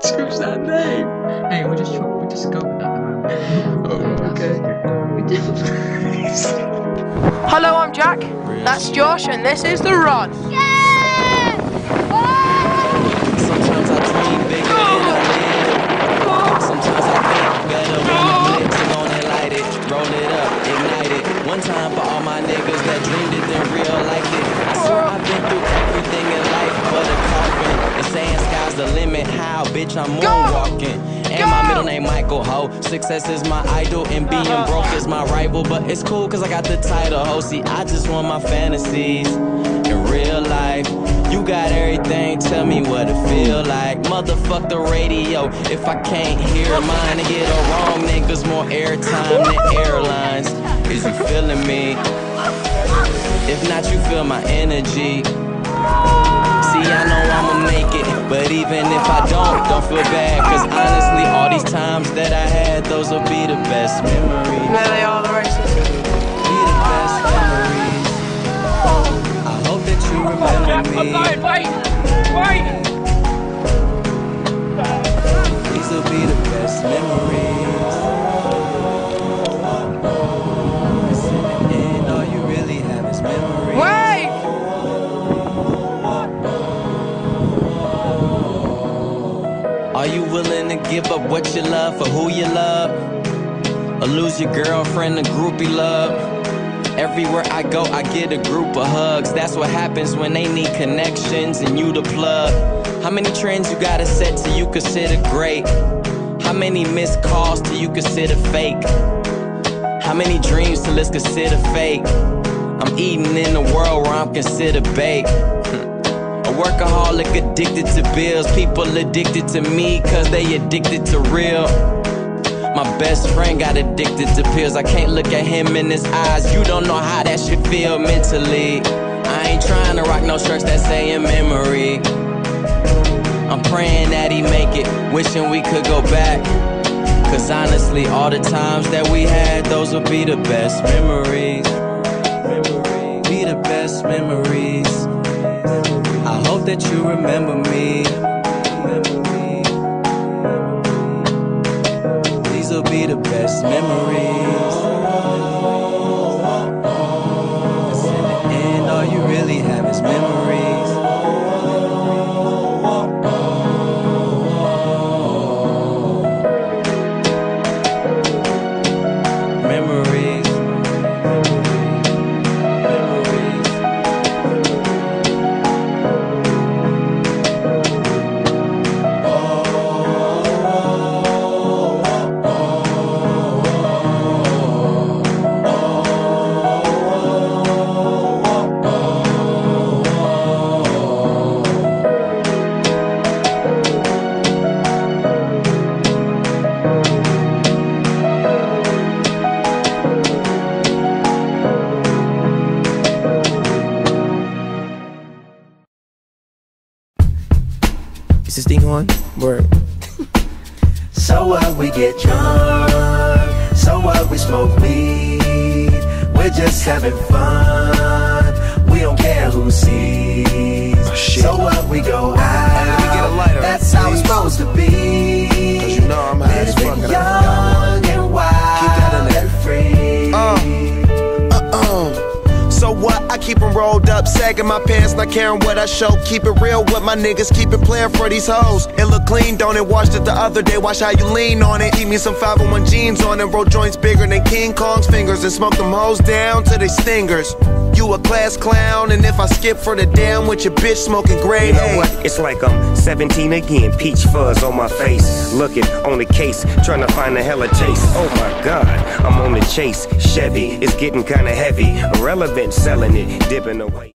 Choose that name. Hey, we'll just go with that at the moment. Oh, okay. Hello, I'm Jack. That's Josh, and this is The Run. Yeah! Sometimes I dream bigger than I live. Sometimes I think better when the blips and on it, light it, roll it up, ignite it. One time for all my niggas that dreamed it, then real like it. I swear I've been through everything in life but a coffin. And saying sky's the limit, how, bitch, I'm moonwalking. And my middle name Michael Ho. Success is my idol and being broke is my rival. But it's cool cause I got the title ho. See, I just want my fantasies in real life. You got everything, tell me what it feel like. Motherfuck the radio if I can't hear mine. And get a wrong niggas more airtime than airlines. Is you feeling me? If not, you feel my energy. See, I know I'ma make it, but even if I don't feel bad. Cause honestly, all these times that I had, those will be the best memories. There they are, the races. Be the best memories. I hope that you remember me. Wait! These will be the best memories. Cause in the end, all you really have is memories. Wait! Are you willing to give up what you love for who you love? Or lose your girlfriend to groupie love? Everywhere I go, I get a group of hugs. That's what happens when they need connections and you the plug. How many trends you gotta set till you consider great? How many missed calls till you consider fake? How many dreams till it's considered fake? I'm eating in a world where I'm considered bait. A workaholic addicted to bills. People addicted to me cause they addicted to real. My best friend got addicted to pills. I can't look at him in his eyes. You don't know how that should feel mentally. I ain't trying to rock no shirts that say in memory. I'm praying that he make it, wishing we could go back. Cause honestly, all the times that we had, those will be the best memories. Be the best memories. I hope that you remember me. These will be the best memories. Cause in the end, all you really have is memories. Memories. Is this thing on? Word. So what, we get drunk. So what, we smoke weed. We're just having fun. We don't care who sees. So what, we go out. Let me get a lighter, that's how it's please. supposed to be. Cause you know I'm high as fuck and I young and wild. Keep that in there. And free. So what? I keep them rolled up, sagging my pants, not caring what I show. Keep it real with my niggas, keep it playing for these hoes. It look clean, don't it? Washed it the other day, watch how you lean on it. Eat me some 501 jeans on it, roll joints bigger than King Kong's fingers, and smoke them hoes down to they stingers. You a class clown, and if I skip for the damn with your bitch smoking gray. You know what? It's like I'm 17 again, peach fuzz on my face. Looking on the case, trying to find a hella taste. Oh my God, I'm on the chase. Chevy, it's getting kinda heavy. Irrelevant, selling it, dipping away.